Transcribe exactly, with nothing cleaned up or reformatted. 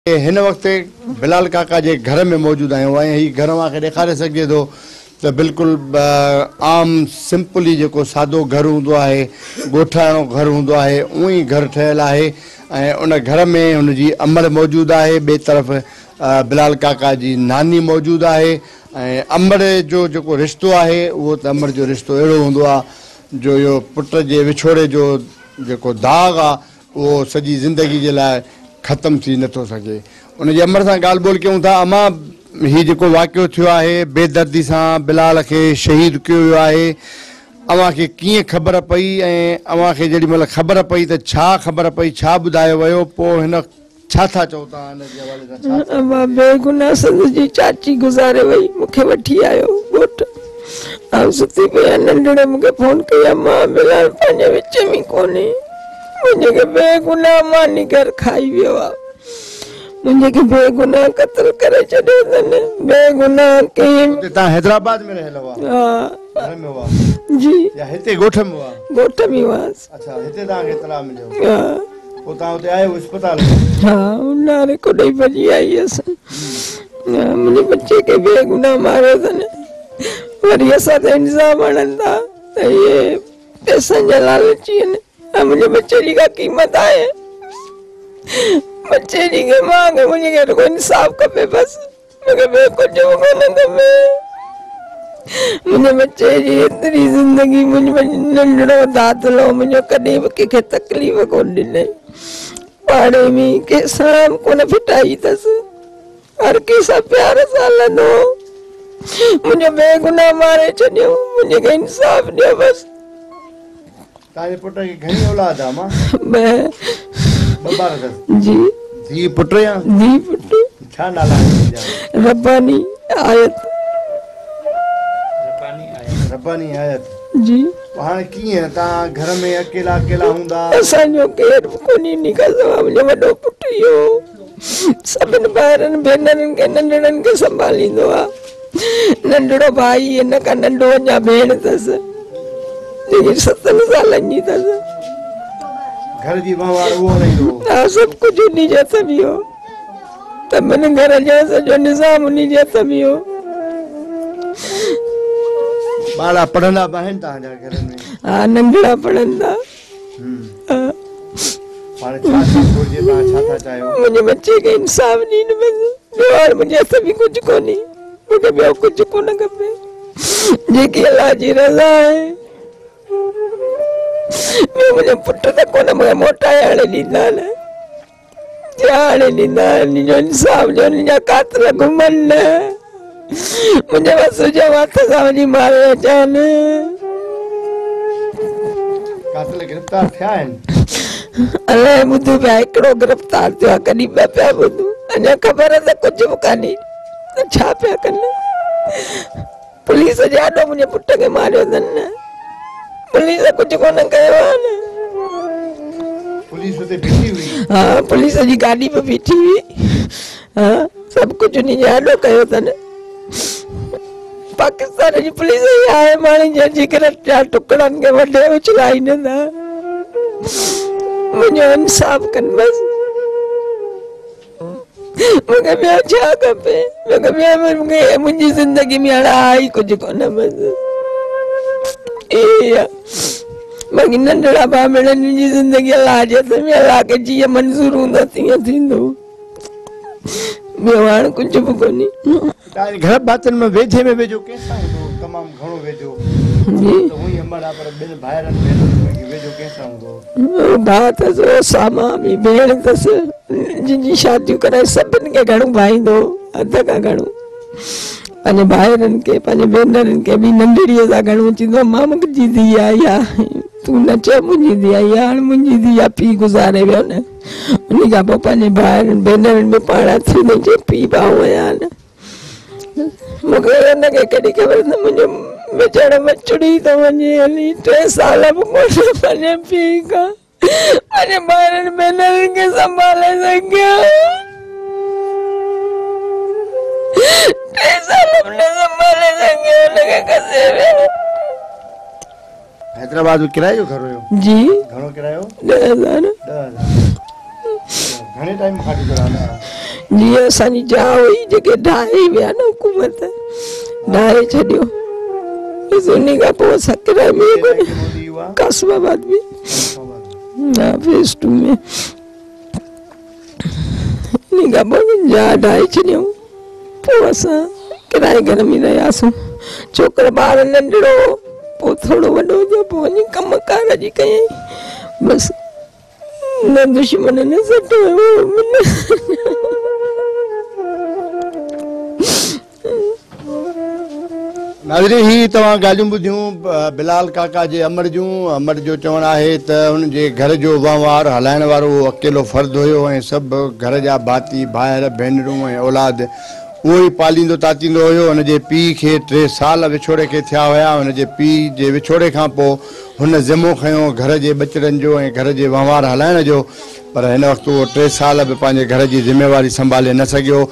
हिन वक्त बिलाल काका जे घर में मौजूद आहियूं ऐं ही घर मां खे ॾेखारे सघिजे थो त बिल्कुलु आम सिंपल ई जेको सादो घर हूंदो आहे, ॻोठाणो घर हूंदो आहे, उहो ई घर ठहियलु आहे ऐं उन घर में हुनजी अमर मौजूदु आहे। ॿिए तरफ़ बिलाल काका जी नानी मौजूदु आहे ऐं अमर जो जेको रिश्तो आहे उहो त अमर जो रिश्तो अहिड़ो हूंदो आहे जो इहो पुट जे विछोड़े जो जेको दाग़ आहे उहो सॼी ज़िंदगी जे लाइ ख़तम थी नथो सघे। उनजी अमर सां ॻाल्हि ॿोल कयूं था। अमा, हीउ जेको वाक़ियो थियो आहे बेदर्दी सां बिलाल खे शहीद कयो वियो आहे, अव्हां खे कीअं ख़बर पई ऐं अव्हां खे जेॾी महिल ख़बर पई त छा ख़बर पई, छा ॿुधायो वियो, पोइ हिन छा था चओ तव्हां हिन जे हवाले सां? मां बेगुनाह संदजी चाची गुज़ारे वई, मूंखे वठी आयो घोट। आउं सुती पई नंढड़े मूंखे फोन कई, अम्मा बिलाल पंहिंजे विच में कोन्हे, मुंहिंजे खे बेगुनाह मानी घर खाई वियो आहे, मुंहिंजे खे बेगुनाह क़त्ल करे छॾियो अथनि। बेगुनाह के तव्हां हैदराबाद में रहियल हुआ? हा, घर में हुआ जी, या हिते ॻोठ में हुआ? ॻोठ में हुआसि। अच्छा, हिते तव्हांखे इतला मिलियो? हा, पोइ तव्हां हुते आयो अस्पताल? हा, उन्हारे को ॾेई भॼी आई हुअसि। मुंहिंजे बच्चे खे बेगुनाह मारियो अथनि। वरी असां त इंसाफ़ आणनि था त इहे पैसनि जा लालची आहिनि। मुझे बच्चे जी का कीमत है, बच्चे जी के मां के मुझे के को इंसाफ खपे बस, मुझे बे कुछ कोन खपे। मुझे बच्चे जी एतरी जिंदगी मुझे नंढड़ो दादलो मुझे कॾहिं बि कंहिंखे तकलीफ़ कोन ॾिनई, पाड़े में कंहिंसां कोन फिटाई अथसि, हर कंहिंसां प्यार सां हलंदो। मुंहिंजो बेगुनाह मारे छॾियो, मुंहिंजे खे इंसाफ ॾियो बस। तारे पुट की घणी औलाद है? मां मैं बबार अथसि? जी जी पुट या जी पुट। छा नाला है? रब्बानी आयत। रब्बानी आयत। रब्बानी आयत जी। हाणे कीअं तव्हां घर में अकेला अकेला हूंदा? असांजो केरु कोन्हे निकिरंदो आहे, मुंहिंजो वॾो पुटु इहो सभिनि ॿारनि भेनरनि खे नंढड़नि खे संभालींदो आहे। नंढड़ो भाई हिन खां नंढो अञा भेण अथसि, सतनि सालनि जी अथसि। घर जी वहिंवार उहो हलाईंदो? हा, सभु कुझु उन जे हथ में हो, त मन घर जो सॼो निज़ाम उन जे हथ में हो। ॿार पढ़ंदा बि आहिनि तव्हांजा घर में? हा, नंढड़ा पढ़नि था। हाणे छा थी घुरिजे, तव्हां छा था चाहियो? मुंहिंजे बच्चे खे इंसाफ़ ॾींदो बसि, ॿियो हाणे मुंहिंजे हथ में कुझु कोन्हे, मूंखे ॿियो कुझु कोन खपे। जेकी अलाह जी रज़ा आहे। मुंहिंजो पुट त कोन मूंखे मोटाए हाणे ॾींदा न, हाणे ॾींदा जो इंसाफ़ जो जा कातिल घुमनि न, मुंहिंजे बसि जो हथ सां वञी मारे अचनि। कातिल गिरफ़्तार थिया आहिनि? अलाए ॿुधो पिया, हिकिड़ो गिरफ़्तार थियो आहे, कॾहिं ॿ पिया ॿुधूं, अञा ख़बर त कुझु बि कान्हे त छा पिया कनि। पुलिस जे आॾो मुंहिंजे पुट खे मारियो अथनि न, पुलिस कुछ कोन कयो आहे न। पुलिस उते बीठी हुई? हाँ, पुलिस जी गाड़ी पे बीठी हुई। हाँ, सब कुछ उन्हीं जे आॾो कयो अथनि। पाकिस्तान जी पुलिस ही आहे माण्हुनि जे जिगर जा टुकड़नि खे वढे उछलाईनि था। मुंहिंजो इंसाफ़ कनि बसि, मूंखे ॿियो छा खपे? मूंखे ॿियो मूंखे मुंहिंजी ज़िंदगी में हाणे आहे कुझु कोन बसि। बाक़ी नंढड़ा भाउ भेणनि जी ज़िंदगी अलाह जे हथ में, अलाह खे जीअं मंज़ूर हूंदो तीअं थींदो, ॿियो हाणे कुझु बि कोन्हे। तव्हांजे घर भातियुनि में वेझे में वेझो कंहिंसां हूंदो? तमामु घणो वेझो? जी हुई अमर आहे, पर ॿिनि भाइरनि भेनरुनि में वेझो कंहिंसां हूंदो? भाउ अथसि ओसामा, ॿी भेण अथसि जिन शादियूं कराए, सभिनि खे घणो भाईंदो, हद खां घणो। पंहिंजे भाइरनि खे, पंहिंजे भेनरुनि खे बि नंढड़ीअ सां घणो चवंदो, मां मुंहिंजी धीउ आई आहे, तूं न चए मुंहिंजी धीउ आई आहे, हाणे मुंहिंजी धीउ आहे, पीउ गुज़ारे वियो न। उन खां पोइ पंहिंजे भाइरनि भेनरुनि में पाण थी वञे, पीउ भाउ आया न। मूंखे हुनखे कॾहिं ख़बर न, मुंहिंजो वीचारो मचड़ी थो वञे हली, टे साल बि कोन पंहिंजे पीउ खां पंहिंजे भाइरनि भेनरुनि खे संभाले सघियो। हैदराबाद में किराए जो घर हुयो? जी। घणो किरायो? ॾह हज़ार। ॾह हज़ार। घणे टाइम खां गुज़ारा? जीअं असांजी जाइ हुई जेके ढाहे विया न हुकूमत ढाहे छॾियो बसि उन खां पोइ असां किराए में कासमाबाद में हा फेस टू में इन खां पोइ जाइ ढाहे छॾियऊं पोइ असां किराए घर में रहियासीं छोकिरो ॿार नंढड़ो पोइ थोरो वॾो थियो पोइ वञी कम कार जी कयईं बसि न दुश्मन न सटो नाज़रीन ही तव्हां ॻाल्हियूं ॿुधियूं बिलाल काका जे अमर जूं अमर जो चवणु आहे त हुनजे घर जो वहिंवार हलाइण वारो उहो अकेलो फ़र्दु हुयो ऐं सभु घर जा भाती भाइर भेनरूं ऐं औलाद उहो ई पालींदो तातींदो हुयो। हुनजे पीउ खे टे साल विछोड़े खे थिया हुया। हुनजे पीउ जे विछोड़े खां पोइ हुन ज़िमो खयो घर जे बचड़नि जो ऐं घर जे वहिंवार हलाइण जो पर हिन वक़्तु उहो टे साल बि पंहिंजे घर जी ज़िमेवारी संभाले न सघियो।